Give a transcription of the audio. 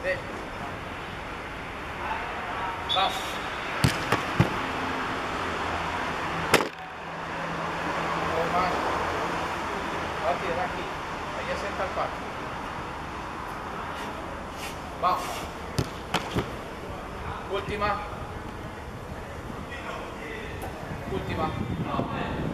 De. Vamos. Más. Va a tirar aquí. Ahí es sentar el pato. Vamos. Última. Última.